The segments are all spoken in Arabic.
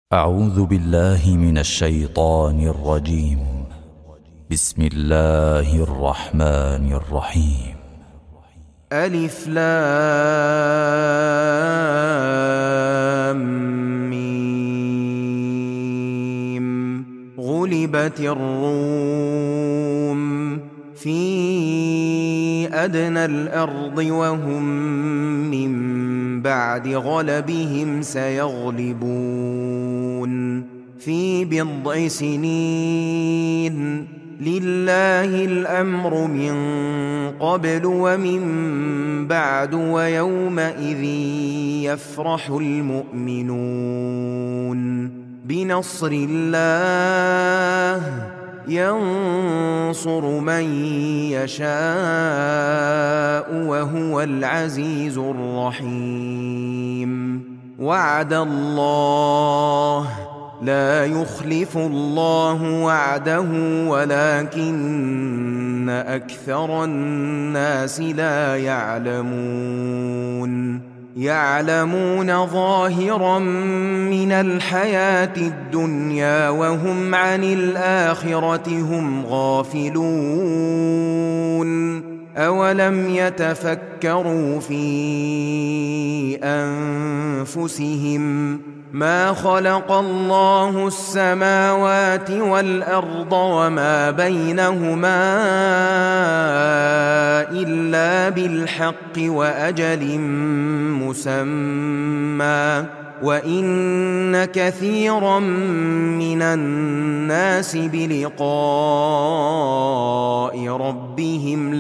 أعوذ بالله من الشيطان الرجيم. بسم الله الرحمن الرحيم. ألف لام ميم. غلبت الروم في أدنى الأرض وهم من بعد غلبهم سيغلبون في بضع سنين. لله الأمر من قبل ومن بعد ويومئذ يفرح المؤمنون بنصر الله ينصر من يشاء وهو العزيز الرحيم. وعد الله لا يخلف الله وعده ولكن أكثر الناس لا يعلمون ظاهرا من الحياة الدنيا وهم عن الآخرة هم غافلون. أولم يتفكروا في أنفسهم ما خلق الله السماوات والأرض وما بينهما إلا بالحق وأجل مسمى وإن كثيرا من الناس بلقاء ربهم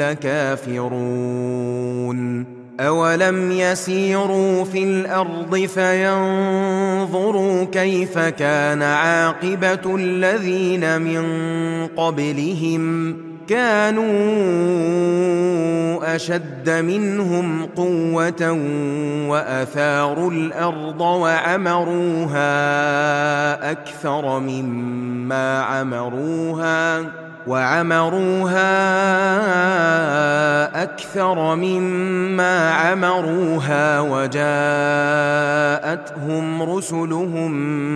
لكافرون. أولم يسيروا في الأرض فينظروا كيف كان عاقبة الذين من قبلهم كانوا أشد منهم قوة وأثاروا الأرض وعمروها أكثر مما عمروها وجاءتهم رسلهم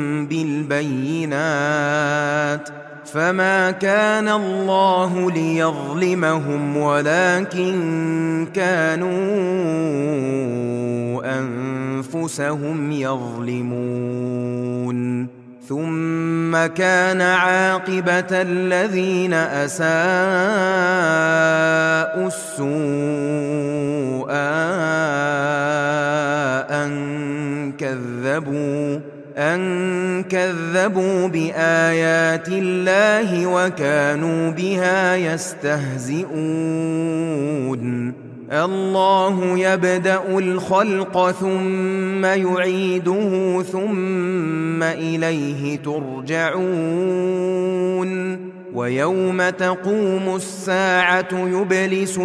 بالبينات فما كان الله ليظلمهم ولكن كانوا أنفسهم يظلمون. ثم كان عاقبة الذين أساءوا السوء أن كذبوا بآيات الله وكانوا بها يستهزئون. الله يبدأ الخلق ثم يعيده ثم إليه ترجعون. ويوم تقوم الساعة يبلس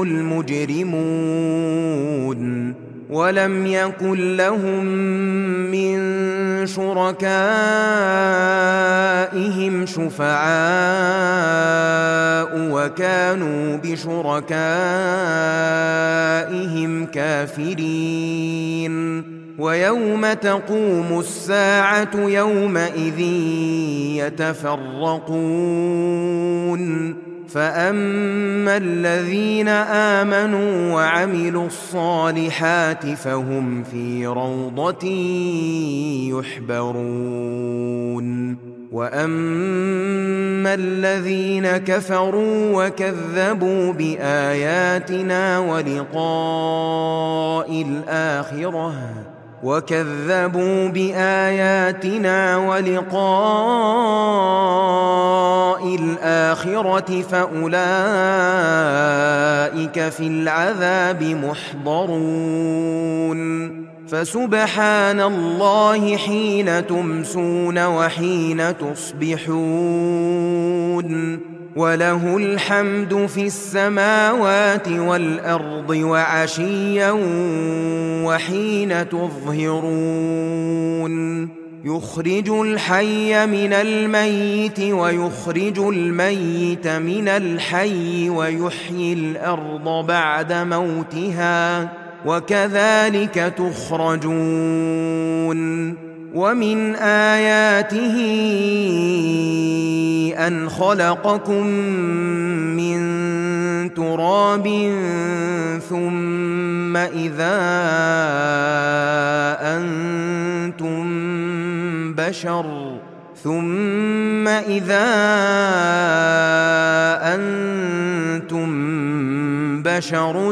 المجرمون ولم يكن لهم من شركائهم شفعاء وكانوا بشركائهم كافرين. ويوم تقوم الساعة يومئذ يتفرقون فأما الذين آمنوا وعملوا الصالحات فهم في روضة يحبرون. وأما الذين كفروا وكذبوا بآياتنا ولقاء الآخرة فأولئك في العذاب محضرون. فسبحان الله حين تمسون وحين تصبحون وله الحمد في السماوات والأرض وعشيا وحين تظهرون. يخرج الحي من الميت ويخرج الميت من الحي ويحيي الأرض بعد موتها وكذلك تخرجون. ومن آياته أن خلقكم من تراب ثم إذا أنتم بشر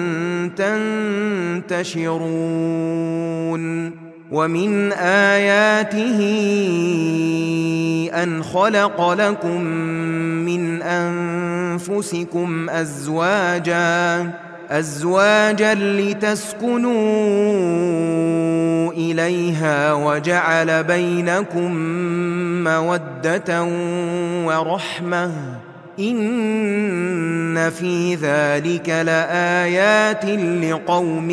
تنتشرون ومن آياته أن خلق لكم من أنفسكم أزواجا لتسكنوا إليها وجعل بينكم مودة ورحمة إن في ذلك لآيات لقوم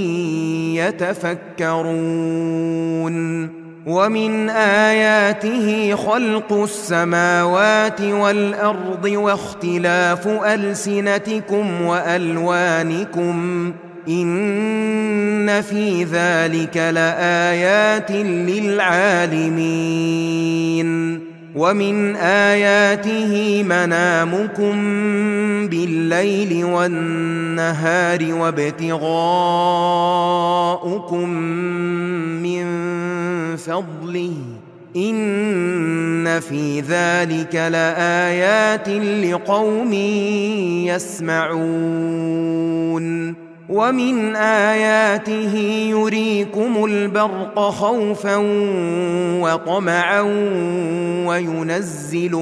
يتفكرون ومن آياته خلق السماوات والأرض واختلاف ألسنتكم وألوانكم إن في ذلك لآيات للعالمين ومن آياته منامكم بالليل والنهار وابتغاؤكم من فضله إن في ذلك لآيات لقوم يسمعون ومن آياته يريكم البرق خوفا وطمعا وينزل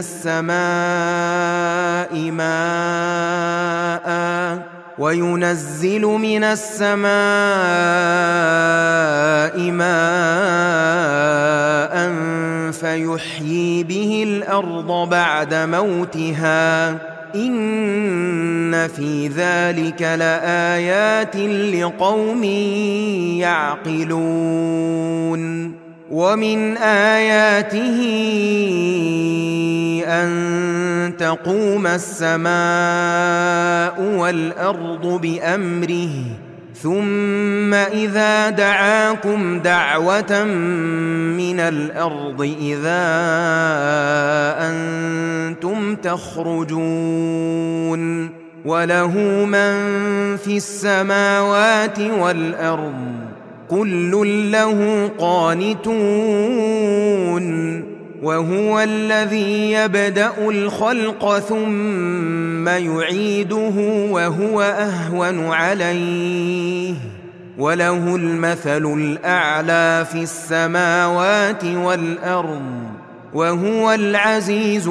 من السماء ماء فيحيي به الأرض بعد موتها إن في ذلك لآيات لقوم يعقلون ومن آياته أن تقوم السماء والأرض بأمره ثم إذا دعاكم دعوة من الأرض إذا أنتم تخرجون وله من في السماوات والأرض كل له قانتون وهو الذي يبدأ الخلق ثم يعيده وهو أهون عليه وله المثل الأعلى في السماوات والأرض وهو العزيز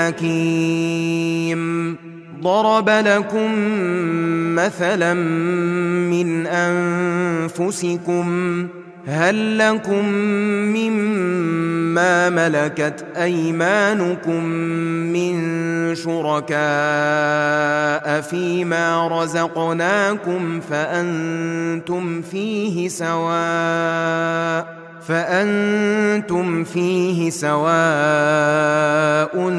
الحكيم ضرب لكم مثلا من أنفسكم هل لكم مما ملكت أيمانكم من شركاء فيما رزقناكم فأنتم فيه سواء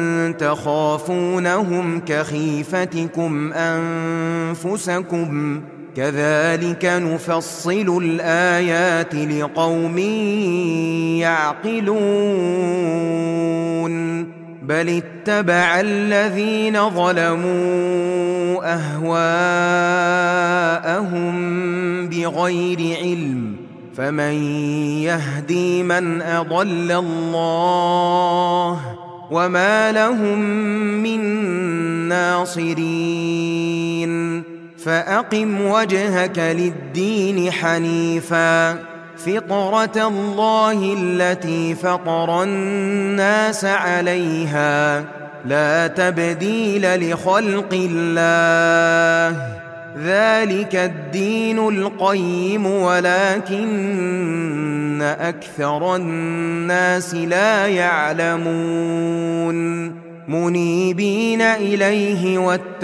تخافونهم كخيفتكم أنفسكم كذلك نفصل الآيات لقوم يعقلون بل اتبع الذين ظلموا أهواءهم بغير علم فمن يهدي من أضل الله وما لهم من ناصرين فأقم وجهك للدين حنيفا فطرة الله التي فطر الناس عليها لا تبديل لخلق الله ذلك الدين القيم ولكن أكثر الناس لا يعلمون منيبين إليه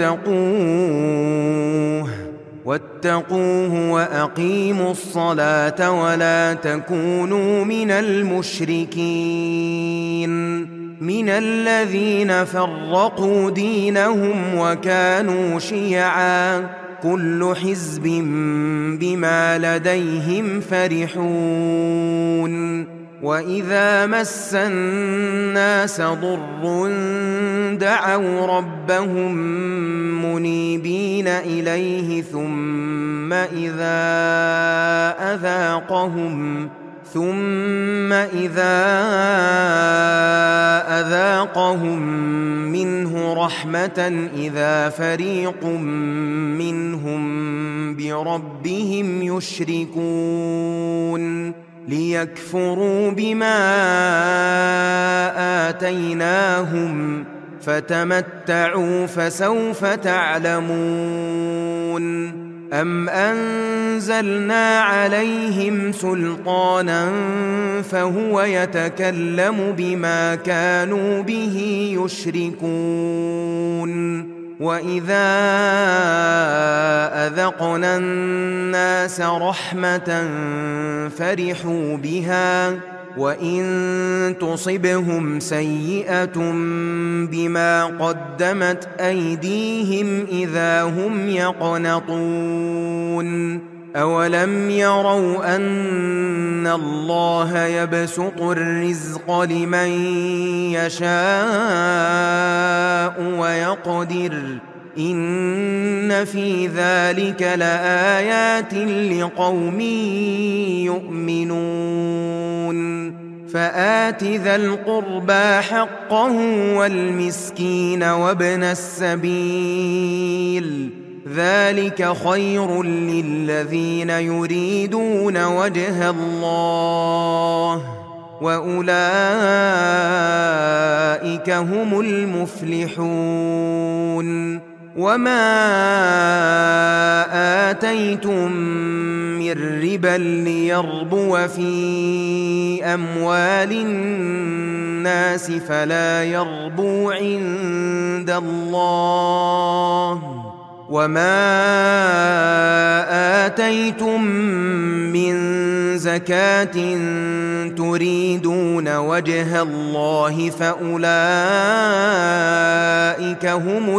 واتقوه وأقيموا الصلاة ولا تكونوا من المشركين من الذين فرقوا دينهم وكانوا شيعا كل حزب بما لديهم فرحون وإذا مس الناس ضر دعوا ربهم منيبين إليه ثم إذا أذاقهم منه رحمة إذا فريق منهم بربهم يشركون ليكفروا بما آتيناهم فتمتعوا فسوف تعلمون أم أنزلنا عليهم سلطانا فهو يتكلم بما كانوا به يشركون وإذا أذقنا الناس رحمة فرحوا بها وإن تصبهم سيئة بما قدمت أيديهم إذا هم يقنطون أولم يروا أن الله يبسط الرزق لمن يشاء ويقدر إن في ذلك لآيات لقوم يؤمنون فآت ذا القربى حقه والمسكين وابن السبيل ذلك خير للذين يريدون وجه الله وأولئك هم المفلحون وما آتيتم من ربا ليربو في أموال الناس فلا يربو عند الله وما آتيتم من زكاة تريدون وجه الله فأولئك هم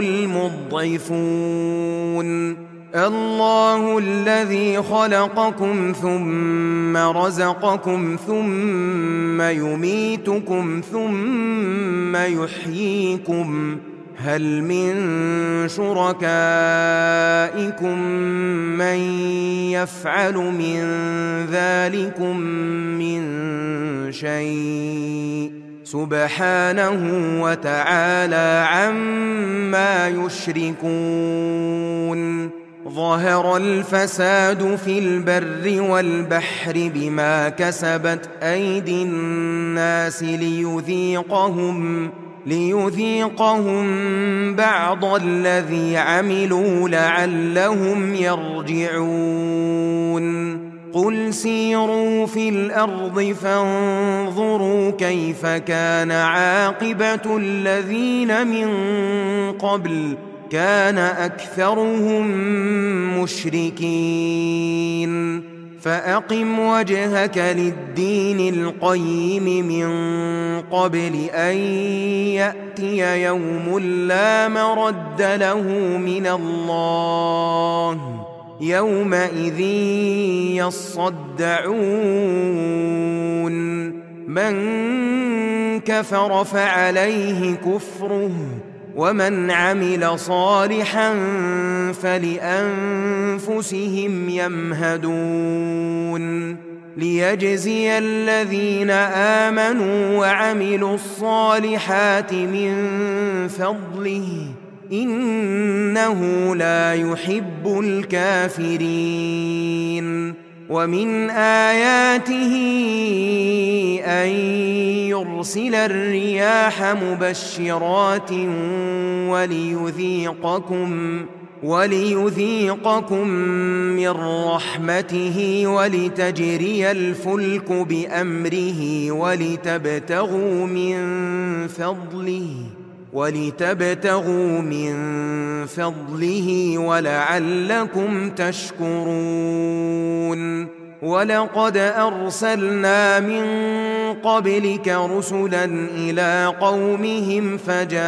المضعفون الله الذي خلقكم ثم رزقكم ثم يميتكم ثم يحييكم هل من شركائكم من يفعل من ذلكم من شيء سبحانه وتعالى عما يشركون ظهر الفساد في البر والبحر بما كسبت أيدي الناس ليذيقهم بعض الذي عملوا لعلهم يرجعون قل سيروا في الأرض فانظروا كيف كان عاقبة الذين من قبل كان أكثرهم مشركين فأقم وجهك للدين القيم من قبل أن يأتي يوم لا مرد له من الله يومئذ يصدعون من كفر فعليه كفره ومن عمل صالحا فلأنفسهم يمهدون ليجزي الذين آمنوا وعملوا الصالحات من فضله إنه لا يحب الكافرين ومن آياته أن يرسل الرياح مبشرات وليذيقكم من رحمته ولتجري الفلك بأمره ولتبتغوا من فضله ولعلكم تشكرون ولقد أرسلنا من قبلك رسلا إلى قومهم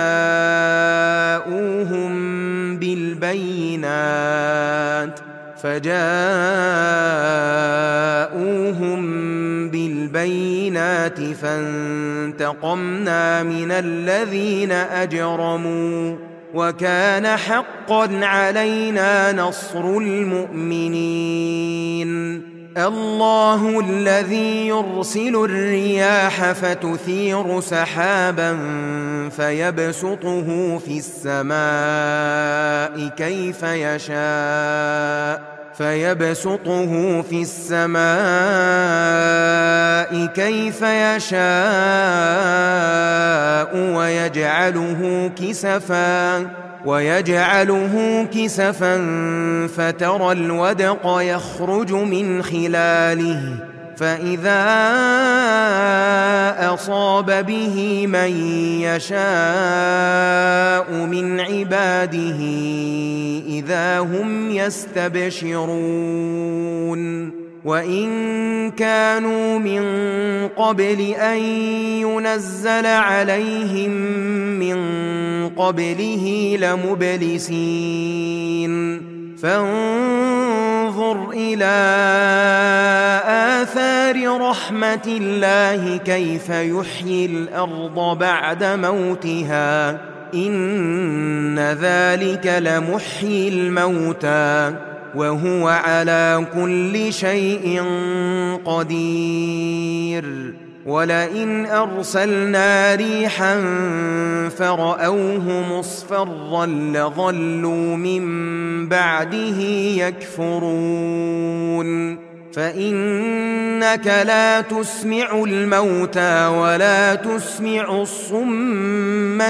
فجاءوهم بالبينات فانتقمنا من الذين أجرموا وكان حقا علينا نصر المؤمنين. الله الذي يرسل الرياح فتثير سحابا فيبسطه في السماء كيف يشاء ويجعله كسفا فترى الودق يخرج من خلاله فإذا أصاب به من يشاء من عباده إذا هم يستبشرون. وإن كانوا من قبل أن ينزل عليهم من قبله لمبلسين. فانظر إلى آثار رحمة الله كيف يحيي الأرض بعد موتها إن ذلك لمحيي الموتى وهو على كل شيء قدير. ولئن أرسلنا ريحا فرأوه مصفرا لظلوا من بعده يكفرون. فإنك لا تسمع الموتى ولا تسمع الصم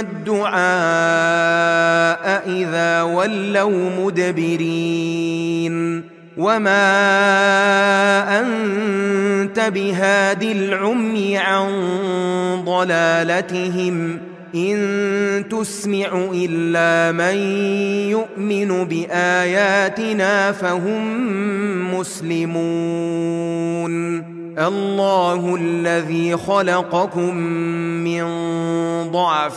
الدعاء إذا ولوا مدبرين. وما أنت بهاد العمي عن ضلالتهم إن تسمع إلا من يؤمن بآياتنا فهم مسلمون. الله الذي خلقكم من ضعف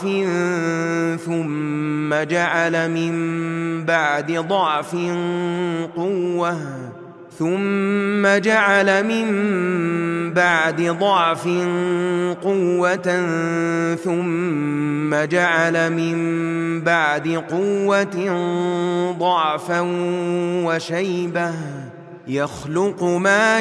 ثم جعل من بعد ضعف قوة ثم جعل من بعد ضعف قوة ثم جعل من بعد قوة ضعفا وشيبة يخلق ما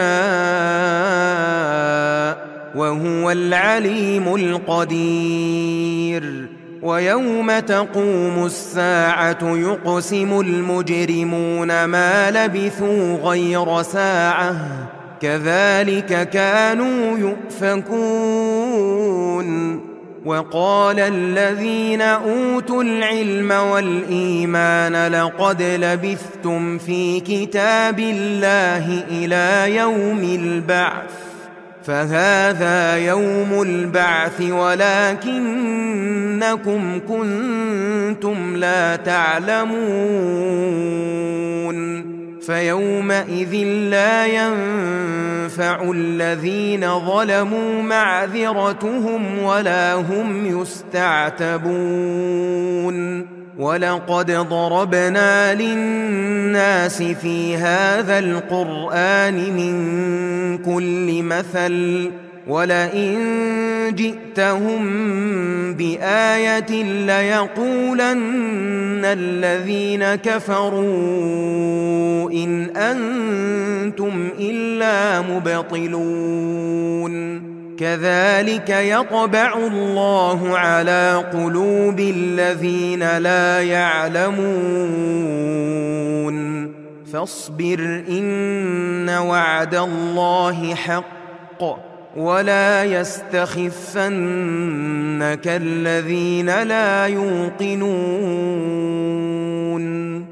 يشاء وهو العليم القدير. ويوم تقوم الساعة يقسم المجرمون ما لبثوا غير ساعة كذلك كانوا يؤفكون. وقال الذين أوتوا العلم والإيمان لقد لبثتم في كتاب الله إلى يوم البعث فهذا يوم البعث ولكنكم كنتم لا تعلمون. فيومئذ لا ينفع الذين ظلموا معذرتهم ولا هم يستعتبون. ولقد ضربنا للناس في هذا القرآن من كل مثل ولئن جئتهم بآية ليقولن الذين كفروا إن أنتم إلا مبطلون. كذلك يطبع الله على قلوب الذين لا يعلمون. فاصبر إن وعد الله حق ولا يستخفنك الذين لا يوقنون.